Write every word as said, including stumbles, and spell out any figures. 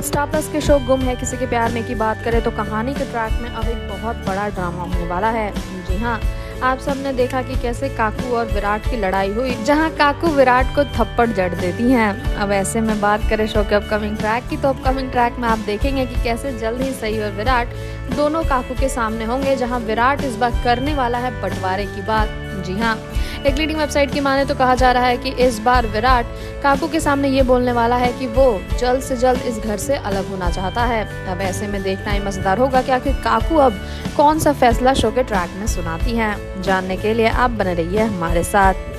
Star plus के show गुम है किसी के प्यार में की बात करें तो कहानी के ट्रैक में अब एक बहुत बड़ा ड्रामा होने वाला है। जी हाँ, आप सबने देखा कि कैसे काकू और विराट की लड़ाई हुई, जहां काकू विराट को थप्पड़ जड़ देती हैं। अब ऐसे में बात करें शो के अपकमिंग ट्रैक की, तो अपकमिंग ट्रैक में आप देखेंगे कि कैसे जल्द ही सई और विराट दोनों काकू के सामने होंगे, जहां विराट इस बार करने वाला है बंटवारे की बात। जी हाँ, एक लीडिंग वेबसाइट की माने तो कहा जा रहा है कि इस बार विराट काकू के सामने ये बोलने वाला है कि वो जल्द से जल्द इस घर से अलग होना चाहता है। अब ऐसे में देखना ही मजेदार होगा कि आखिर काकू अब कौन सा फैसला शो के ट्रैक में सुनाती हैं। जानने के लिए आप बने रहिए हमारे साथ।